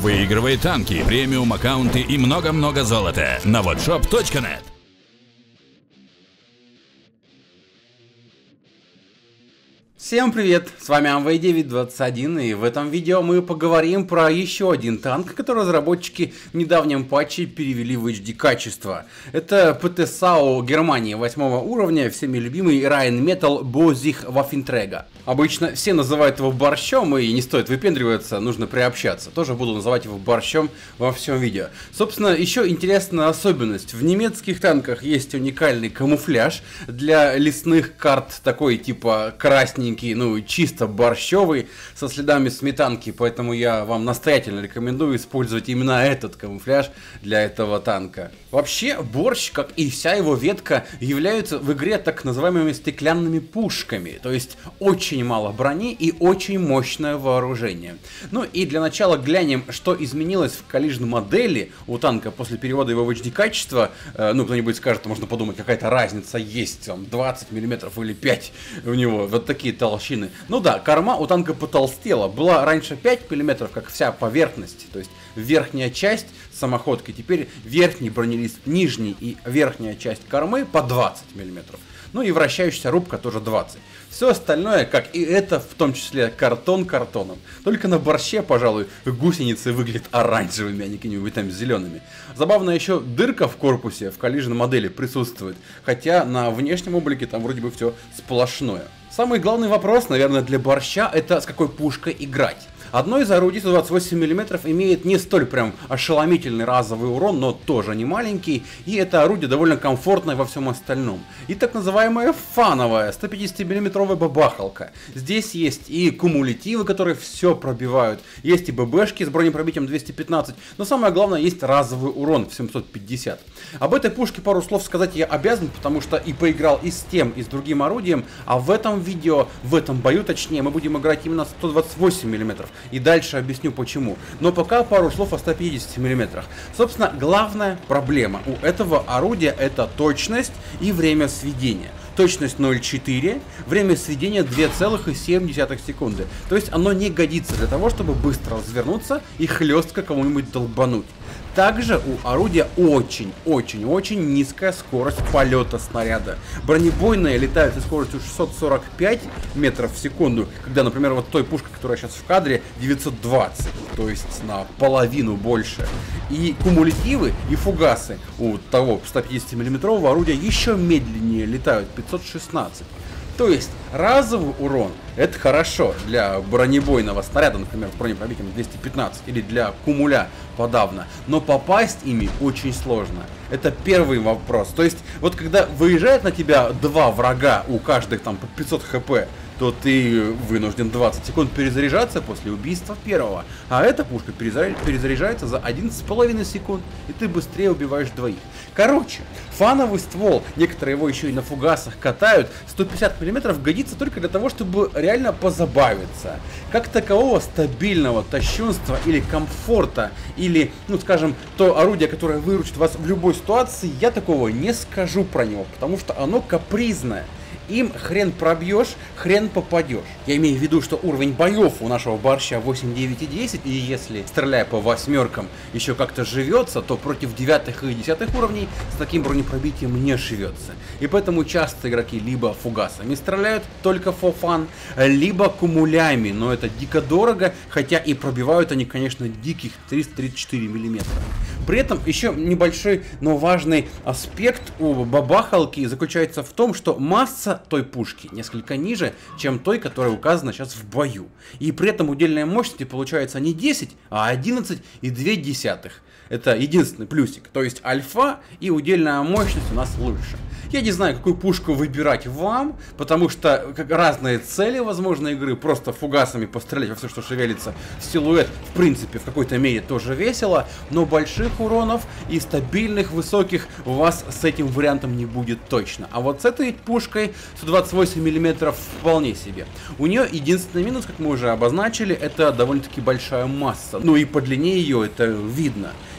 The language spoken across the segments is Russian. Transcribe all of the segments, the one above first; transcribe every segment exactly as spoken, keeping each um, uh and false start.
Выигрывай танки, премиум аккаунты и много-много золота на вотшоп точка нет. Всем привет, с вами Амвей девять двадцать один, и в этом видео мы поговорим про еще один танк, который разработчики в недавнем патче перевели в эйч ди качество. Это пэ тэ САУ Германии восьмого уровня, всеми любимый Rheinmetall Bosig Waffenträger. Обычно все называют его борщом, и не стоит выпендриваться, нужно приобщаться. Тоже буду называть его борщом во всем видео. Собственно, еще интересная особенность. В немецких танках есть уникальный камуфляж для лесных карт, такой типа красненький, ну чисто борщевый, со следами сметанки, поэтому я вам настоятельно рекомендую использовать именно этот камуфляж для этого танка. Вообще, борщ, как и вся его ветка, являются в игре так называемыми стеклянными пушками, то есть очень мало брони и очень мощное вооружение. Ну и для начала глянем, что изменилось в коллижной модели у танка после перевода его в эйч ди качество. Э, ну, кто-нибудь скажет, можно подумать, какая-то разница есть, там, двадцать миллиметров или пять у него, вот такие толщины. Ну да, корма у танка потолстела, была раньше пять миллиметров, как вся поверхность, то есть верхняя часть самоходки, теперь верхний бронелист, нижний и верхняя часть кормы по двадцать миллиметров. Ну и вращающаяся рубка тоже двадцать. Все остальное, как и это, в том числе картон картоном. Только на борще, пожалуй, гусеницы выглядят оранжевыми, а не какими-нибудь там зелеными. Забавно, еще дырка в корпусе в коллижной модели присутствует, хотя на внешнем облике там вроде бы все сплошное. Самый главный вопрос, наверное, для борща, это с какой пушкой играть. Одно из орудий сто двадцать восемь миллиметров имеет не столь прям ошеломительный разовый урон, но тоже не маленький, и это орудие довольно комфортное во всем остальном. И так называемая фановая сто пятидесятимиллиметровая бабахалка. Здесь есть и кумулятивы, которые все пробивают, есть и ББшки с бронепробитием двести пятнадцать, но самое главное, есть разовый урон в семьсот пятьдесят. Об этой пушке пару слов сказать я обязан, потому что и поиграл и с тем, и с другим орудием, а в этом видео, в этом бою точнее, мы будем играть именно сто двадцать восемь миллиметров. И дальше объясню почему. Но пока пару слов о ста пятидесяти миллиметрах. Собственно, главная проблема у этого орудия — это точность и время сведения. Точность ноль целых четыре, время сведения две целых семь десятых секунды. То есть оно не годится для того, чтобы быстро развернуться и хлестко кому-нибудь долбануть. Также у орудия очень-очень-очень низкая скорость полета снаряда. Бронебойные летают со скоростью шестьсот сорок пять метров в секунду, когда, например, вот той пушкой, которая сейчас в кадре, девятьсот двадцать, то есть на половину больше. И кумулятивы и фугасы у того сто пятидесятимиллиметрового орудия еще медленнее летают, пятьсот шестнадцать. То есть разовый урон — это хорошо для бронебойного снаряда, например, с бронепробитием двести пятнадцать, или для кумуля подавно, но попасть ими очень сложно. Это первый вопрос. То есть вот когда выезжает на тебя два врага, у каждых там по пятьсот хп, то ты вынужден двадцать секунд перезаряжаться после убийства первого. А эта пушка перезаряжается за одиннадцать с половиной секунд, и ты быстрее убиваешь двоих. Короче, фановый ствол, некоторые его еще и на фугасах катают, сто пятьдесят миллиметров годится только для того, чтобы реально позабавиться. Как такового стабильного тащунства или комфорта, или, ну скажем, то орудие, которое выручит вас в любой ситуации, я такого не скажу про него, потому что оно капризное. Им хрен пробьешь, хрен попадешь. Я имею в виду, что уровень боев у нашего борща восемь, девять и десять, и если, стреляя по восьмеркам, еще как-то живется, то против девятых и десятых уровней с таким бронепробитием не живется. И поэтому часто игроки либо фугасами стреляют, только for fun, либо кумулями, но это дико дорого, хотя и пробивают они, конечно, диких триста тридцать четыре миллиметра. При этом еще небольшой, но важный аспект у бабахалки заключается в том, что масса той пушки несколько ниже, чем той, которая указана сейчас в бою. И при этом удельная мощность получается не десять, а одиннадцать и две десятых. Это единственный плюсик. То есть альфа и удельная мощность у нас лучше. Я не знаю, какую пушку выбирать вам, потому что как разные цели, возможно, игры, просто фугасами пострелять во все, что шевелится. Силуэт, в принципе, в какой-то мере тоже весело, но больших уронов и стабильных высоких у вас с этим вариантом не будет точно. А вот с этой пушкой сто двадцать восемь миллиметров вполне себе. У нее единственный минус, как мы уже обозначили, это довольно-таки большая масса. Ну и по длине ее это видно.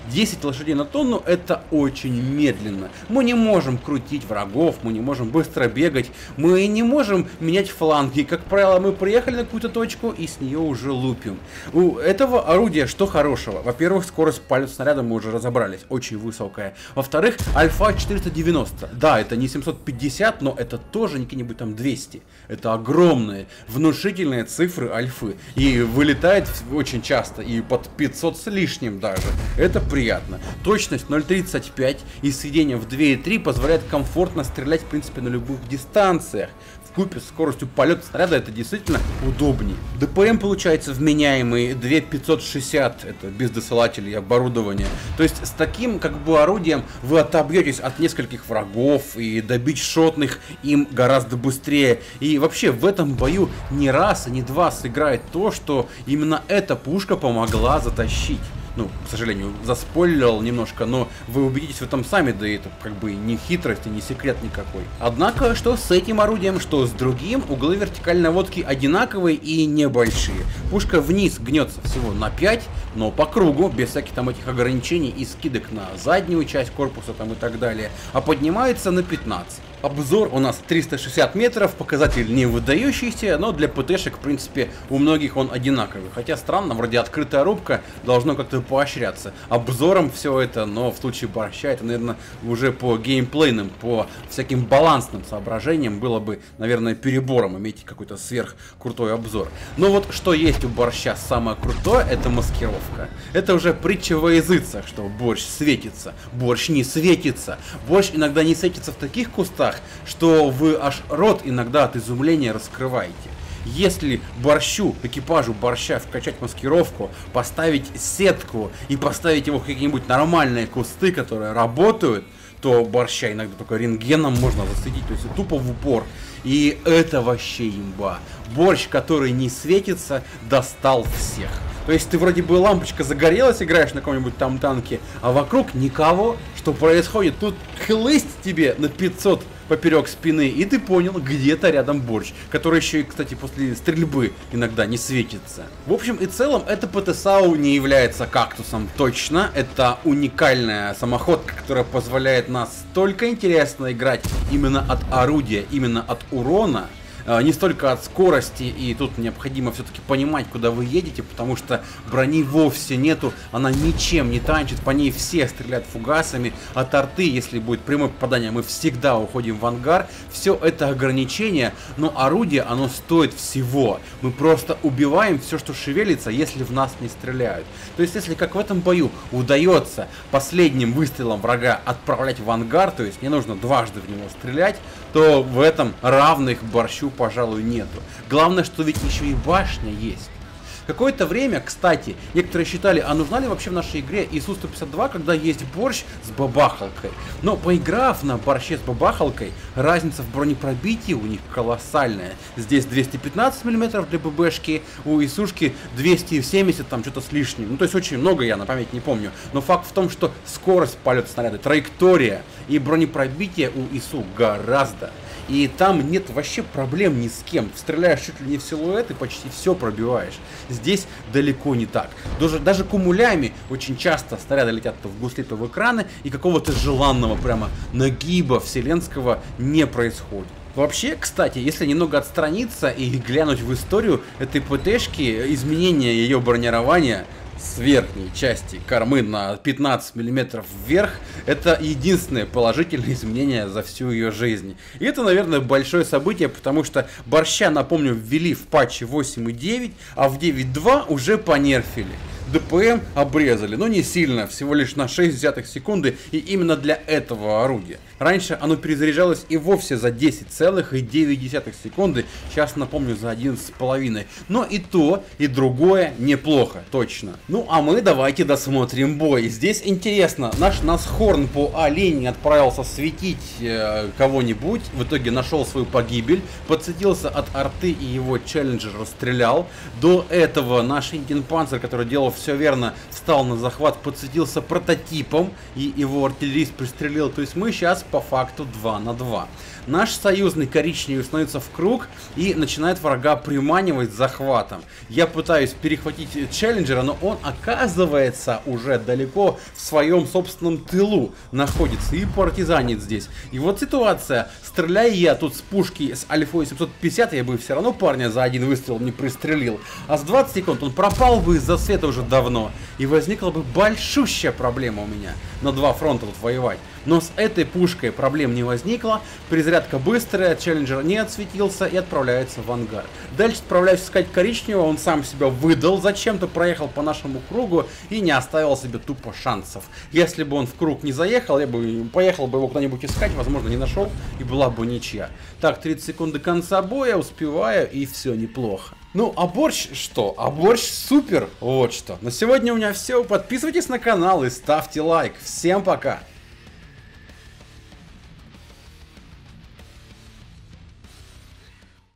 десять лошадей на тонну это очень медленно. Мы не можем крутить врагов, мы не можем быстро бегать, мы не можем менять фланги. Как правило, мы приехали на какую-то точку и с нее уже лупим. У этого орудия что хорошего? Во-первых, скорость полета снаряда мы уже разобрались, очень высокая. Во-вторых, альфа четыреста девяносто. Да, это не семьсот пятьдесят, но это тоже не какие-нибудь там двести. Это огромные, внушительные цифры альфы. И вылетает очень часто, и под пятьсот с лишним даже. Это приятно. Точность ноль тридцать пять и сведение в два и три позволяет комфортно стрелять, в принципе, на любых дистанциях. Вкупе с скоростью полета снаряда это действительно удобнее. ДПМ получается вменяемый две тысячи пятьсот шестьдесят, это без досылателей оборудования. То есть с таким как бы орудием вы отобьетесь от нескольких врагов и добить шотных им гораздо быстрее. И вообще в этом бою не раз и не два сыграет то, что именно эта пушка помогла затащить. Ну, к сожалению, заспойлерил немножко, но вы убедитесь в этом сами, да и это как бы не хитрость и не секрет никакой. Однако, что с этим орудием, что с другим, углы вертикальной наводки одинаковые и небольшие. Пушка вниз гнется всего на пять, но по кругу, без всяких там этих ограничений и скидок на заднюю часть корпуса там и так далее, а поднимается на пятнадцать. Обзор у нас триста шестьдесят метров, показатель не выдающийся, но для ПТшек, в принципе, у многих он одинаковый. Хотя странно, вроде открытая рубка, должно как-то поощряться обзором все это, но в случае борща это, наверное, уже по геймплейным, по всяким балансным соображениям было бы, наверное, перебором иметь какой-то сверхкрутой обзор. Но вот что есть у борща самое крутое, это маскировка. Это уже притча во языцах, что борщ светится. Борщ не светится. Борщ иногда не светится в таких кустах, что вы аж рот иногда от изумления раскрываете. Если борщу, экипажу борща вкачать маскировку, поставить сетку и поставить его в какие-нибудь нормальные кусты, которые работают, то борща иногда только рентгеном можно засветить, то есть тупо в упор. И это вообще имба. Борщ, который не светится, достал всех. То есть ты вроде бы лампочка загорелась, играешь на каком-нибудь там танке, а вокруг никого. Что происходит? Тут хлысть тебе на пятьсот поперек спины, и ты понял, где-то рядом борщ, который еще и, кстати, после стрельбы иногда не светится. В общем и целом, эта ПТСАУ не является кактусом точно. Это уникальная самоходка, которая позволяет нас столько интересно играть именно от орудия, именно от урона. Не столько от скорости, и тут необходимо все-таки понимать, куда вы едете, потому что брони вовсе нету, она ничем не танчит, по ней все стреляют фугасами, от арты, если будет прямое попадание, мы всегда уходим в ангар. Все это ограничение, но орудие, оно стоит всего. Мы просто убиваем все, что шевелится, если в нас не стреляют. То есть, если как в этом бою удается последним выстрелом врага отправлять в ангар, то есть не нужно дважды в него стрелять, то в этом равных борщу, пожалуй, нету. Главное, что ведь еще и башня есть. Какое-то время, кстати, некоторые считали, а нужна ли вообще в нашей игре ИСУ сто пятьдесят два, когда есть борщ с бабахалкой. Но поиграв на борще с бабахалкой, разница в бронепробитии у них колоссальная. Здесь двести пятнадцать миллиметров для ББшки, у ИСУшки двести семьдесят, там что-то с лишним. Ну, то есть очень много, я на память не помню. Но факт в том, что скорость полета снаряда, траектория и бронепробитие у ИСУ гораздо. И там нет вообще проблем ни с кем. Стреляешь чуть ли не в силуэт и почти все пробиваешь. Здесь далеко не так. Даже, даже кумулями очень часто снаряды летят то в гусли, то в экраны, и какого-то желанного прямо нагиба вселенского не происходит. Вообще, кстати, если немного отстраниться и глянуть в историю этой ПТшки, изменение ее бронирования с верхней части кормы на пятнадцать миллиметров вверх, это единственное положительное изменение за всю ее жизнь. И это, наверное, большое событие, потому что борща, напомню, ввели в патче восемь и девять, а в девять и два уже понерфили. ДПМ обрезали, но не сильно, всего лишь на шесть десятых секунды, и именно для этого орудия. Раньше оно перезаряжалось и вовсе за десять целых девять десятых секунды, сейчас, напомню, за одиннадцать с половиной. Но и то, и другое неплохо, точно. Ну а мы давайте досмотрим бой. Здесь интересно, наш Насхорн по А-линии отправился светить э, кого-нибудь, в итоге нашел свою погибель, подсветился от арты и его челленджер расстрелял. До этого наш Индиан Панцер, который делал все верно, встал на захват, подсветился прототипом, и его артиллерист пристрелил. То есть мы сейчас по факту два на два. Наш союзный коричневый становится в круг и начинает врага приманивать захватом. Я пытаюсь перехватить челленджера, но он оказывается уже далеко в своем собственном тылу находится и партизанит здесь. И вот ситуация. Стреляя я тут с пушки с Альфой семьсот пятьдесят, я бы все равно парня за один выстрел не пристрелил. А с двадцати секунд он пропал бы из-за света уже давно. И возникла бы большущая проблема у меня на два фронта тут воевать. Но с этой пушкой проблем не возникло. Перезарядка быстрая, челленджер не отсветился и отправляется в ангар. Дальше отправляюсь искать коричневого, он сам себя выдал, зачем-то проехал по нашему кругу и не оставил себе тупо шансов. Если бы он в круг не заехал, я бы поехал бы его куда-нибудь искать, возможно, не нашел, и была бы ничья. Так, тридцать секунд до конца боя, успеваю, и все неплохо. Ну, а борщ что? А борщ супер! Вот что. На сегодня у меня все. Подписывайтесь на канал и ставьте лайк. Всем пока!